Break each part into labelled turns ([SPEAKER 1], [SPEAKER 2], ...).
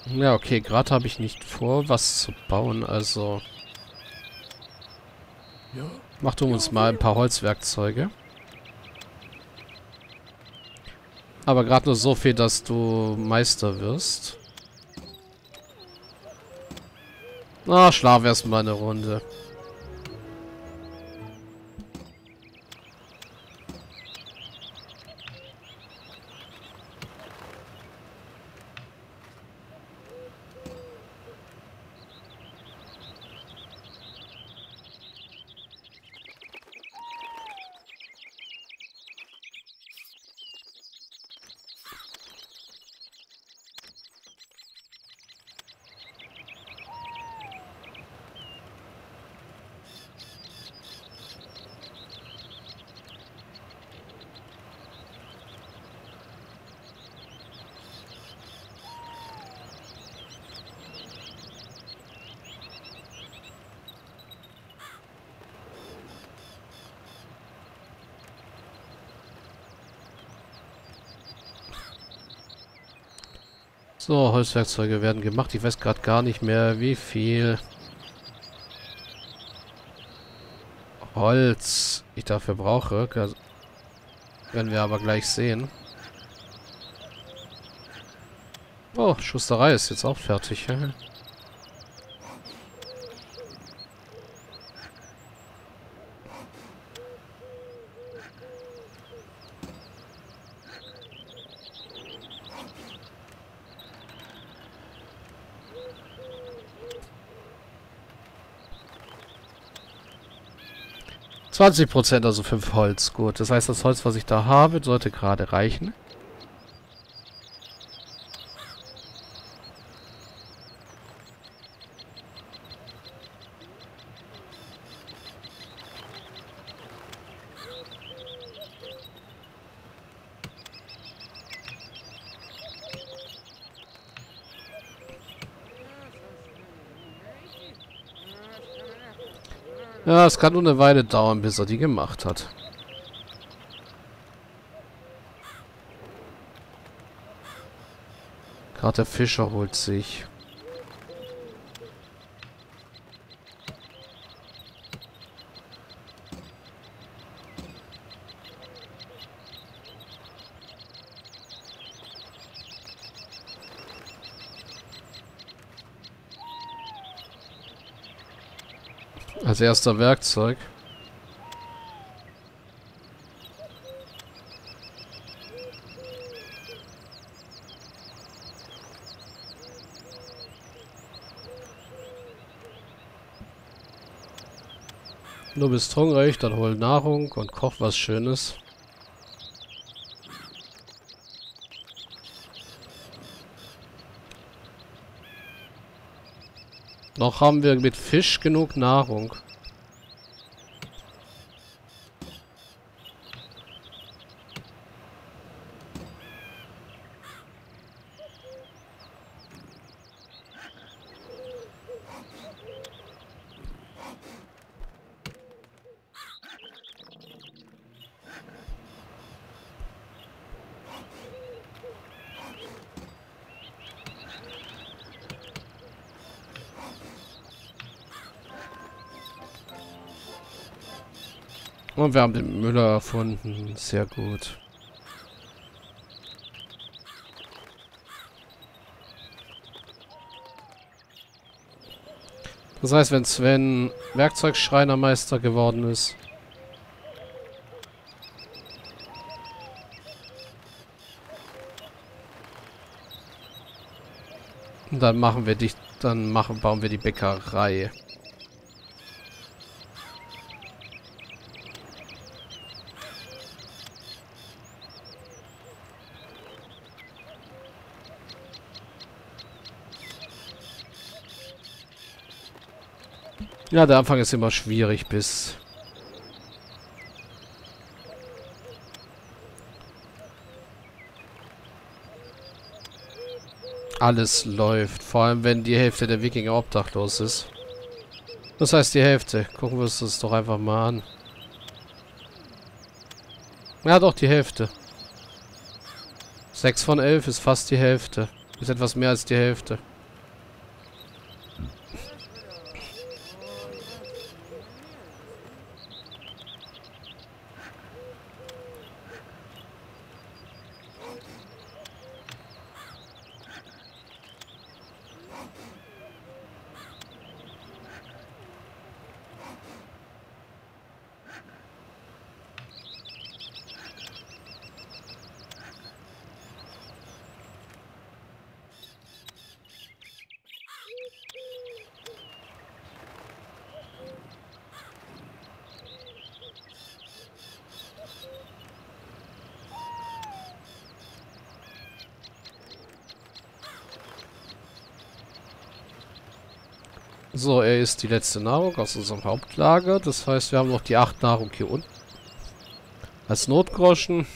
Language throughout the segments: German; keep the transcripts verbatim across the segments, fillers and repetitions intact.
[SPEAKER 1] Ja, okay, gerade habe ich nicht vor, was zu bauen, also mach du uns mal ein paar Holzwerkzeuge. Aber gerade nur so viel, dass du Meister wirst. Na, schlaf erstmal eine Runde. So, Holzwerkzeuge werden gemacht. Ich weiß gerade gar nicht mehr, wie viel Holz ich dafür brauche. Also, werden wir aber gleich sehen. Oh, Schusterei ist jetzt auch fertig. Ja? zwanzig Prozent, also fünf Holz. Gut, das heißt, das Holz, was ich da habe, sollte gerade reichen. Ja, es kann nur eine Weile dauern, bis er die gemacht hat. Gerade der Fischer holt sich. Als erster Werkzeug. Du bist hungrig, dann hol Nahrung und koch was Schönes. Noch haben wir mit Fisch genug Nahrung. Und wir haben den Müller erfunden. Sehr gut. Das heißt, wenn Sven Werkzeugschreinermeister geworden ist, dann machen wir dich, dann machen, bauen wir die Bäckerei. Ja, der Anfang ist immer schwierig, bis alles läuft. Vor allem, wenn die Hälfte der Wikinger obdachlos ist. Das heißt, die Hälfte. Gucken wir uns das doch einfach mal an. Ja, doch, die Hälfte. sechs von elf ist fast die Hälfte. Ist etwas mehr als die Hälfte. So, er ist die letzte Nahrung aus unserem Hauptlager. Das heißt, wir haben noch die acht Nahrung hier unten. Als Notgroschen.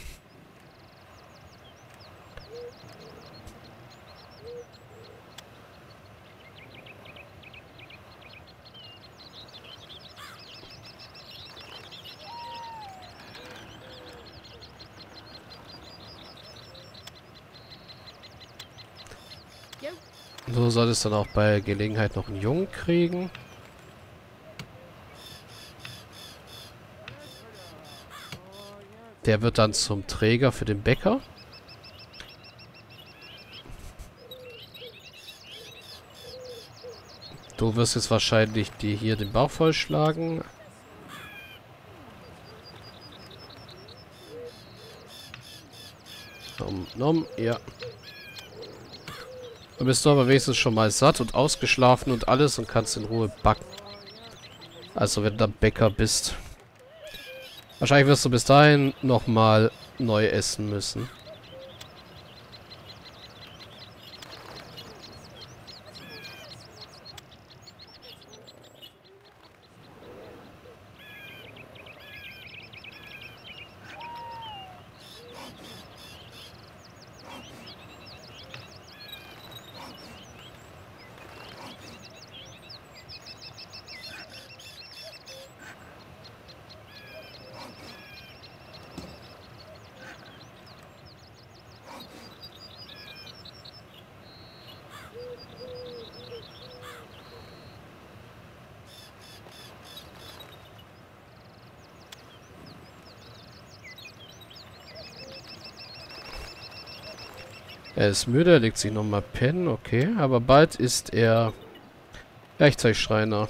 [SPEAKER 1] So soll es dann auch bei Gelegenheit noch einen Jungen kriegen. Der wird dann zum Träger für den Bäcker. Du wirst jetzt wahrscheinlich dir hier den Bauch vollschlagen. Nom, nom, ja. Dann bist du aber wenigstens schon mal satt und ausgeschlafen und alles und kannst in Ruhe backen. Also wenn du dann Bäcker bist. Wahrscheinlich wirst du bis dahin nochmal neu essen müssen. Er ist müde, er legt sich nochmal pennen, okay. Aber bald ist er Werkzeugschreiner.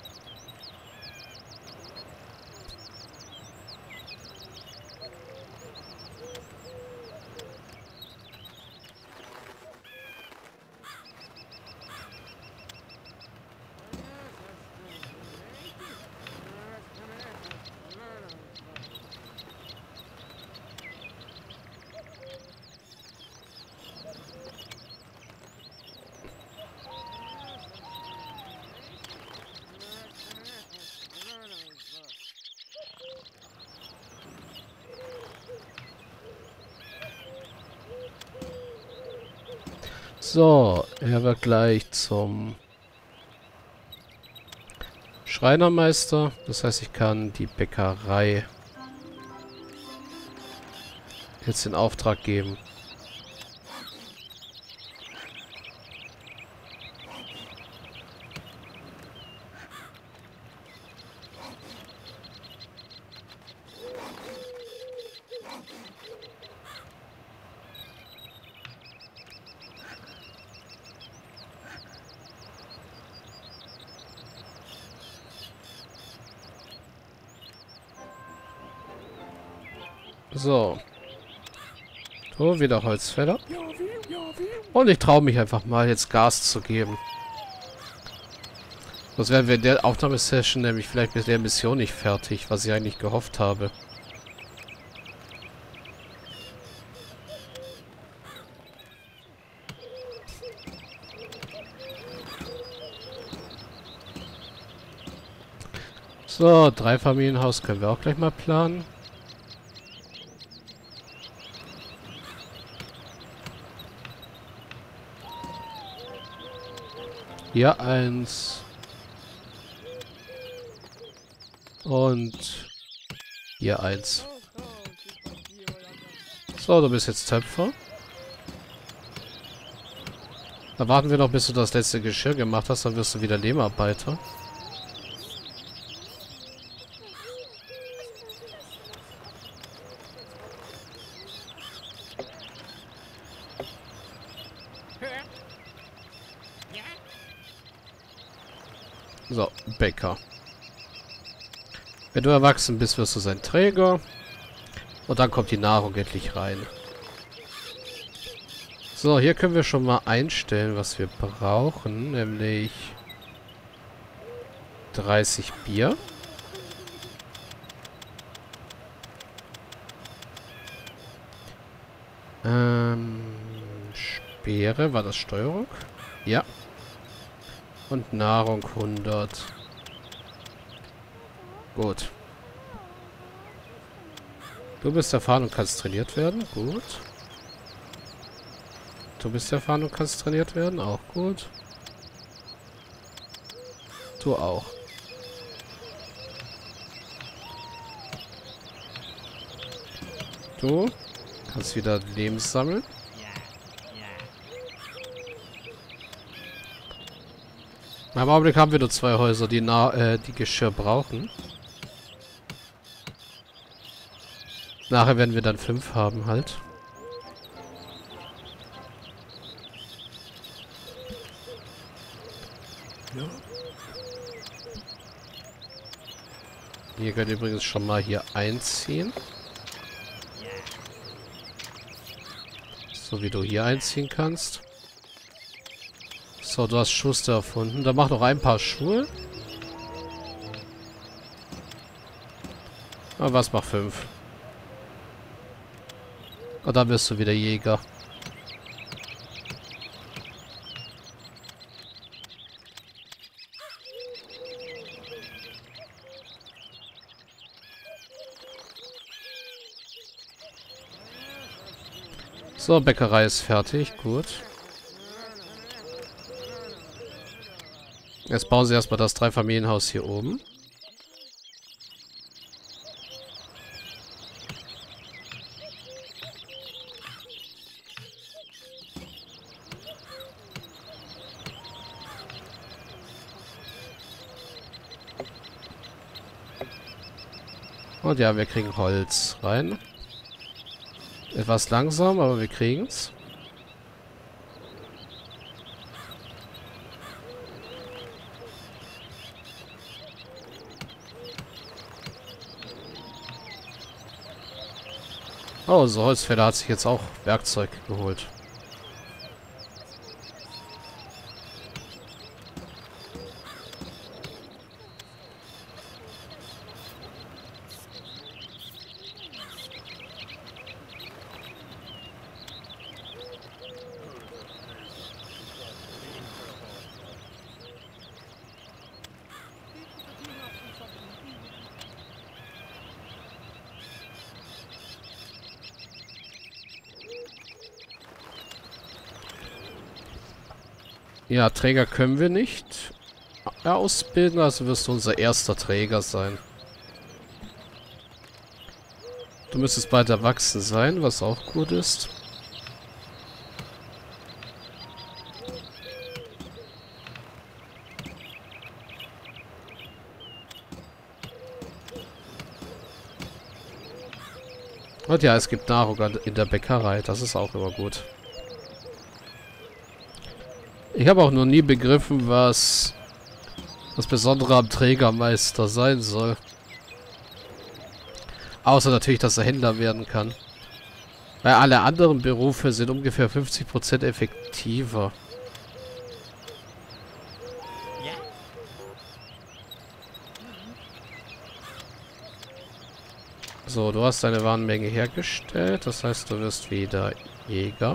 [SPEAKER 1] So, er wird gleich zum Schreinermeister. Das heißt, ich kann die Bäckerei jetzt in Auftrag geben. So. So, wieder Holzfäller. Und ich traue mich einfach mal, jetzt Gas zu geben. Sonst werden wir in der Aufnahmesession nämlich vielleicht mit der Mission nicht fertig, was ich eigentlich gehofft habe. So, Dreifamilienhaus können wir auch gleich mal planen. Hier eins. Und hier eins. So, du bist jetzt Töpfer. Da warten wir noch, bis du das letzte Geschirr gemacht hast, dann wirst du wieder Lehmarbeiter. So, Bäcker. Wenn du erwachsen bist, wirst du sein Träger. Und dann kommt die Nahrung endlich rein. So, hier können wir schon mal einstellen, was wir brauchen. Nämlich dreißig Bier. Ähm, Speere, war das Steuerung? Ja. Und Nahrung hundert. Gut. Du bist erfahren und kannst trainiert werden. Gut. Du bist erfahren und kannst trainiert werden. Auch gut. Du auch. Du kannst wieder Leben sammeln. Im Augenblick haben wir nur zwei Häuser, die, nah, äh, die Geschirr brauchen. Nachher werden wir dann fünf haben halt. Ja. Ihr könnt übrigens schon mal hier einziehen. So wie du hier einziehen kannst. So, du hast Schuster erfunden. Dann mach noch ein paar Schuhe. Aber was macht fünf? Und dann wirst du wieder Jäger. So, Bäckerei ist fertig. Gut. Jetzt bauen sie erstmal das Dreifamilienhaus hier oben. Und ja, wir kriegen Holz rein. Etwas langsam, aber wir kriegen es. Oh, so Holzfäller hat sich jetzt auch Werkzeug geholt. Ja, Träger können wir nicht ausbilden, also wirst du unser erster Träger sein. Du müsstest bald erwachsen sein, was auch gut ist. Und ja, es gibt Nahrung in der Bäckerei, das ist auch immer gut. Ich habe auch noch nie begriffen, was das Besondere am Trägermeister sein soll. Außer natürlich, dass er Händler werden kann. Weil alle anderen Berufe sind ungefähr fünfzig Prozent effektiver. So, du hast deine Warenmenge hergestellt. Das heißt, du wirst wieder Jäger.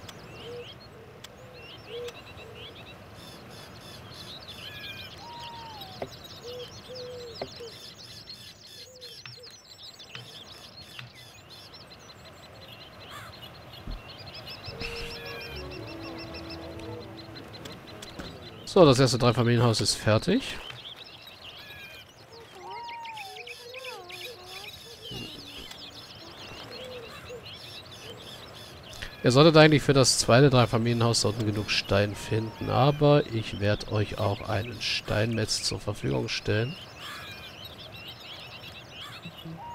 [SPEAKER 1] So, das erste Dreifamilienhaus ist fertig. Ihr solltet eigentlich für das zweite Dreifamilienhaus da unten genug Stein finden, aber ich werde euch auch einen Steinmetz zur Verfügung stellen.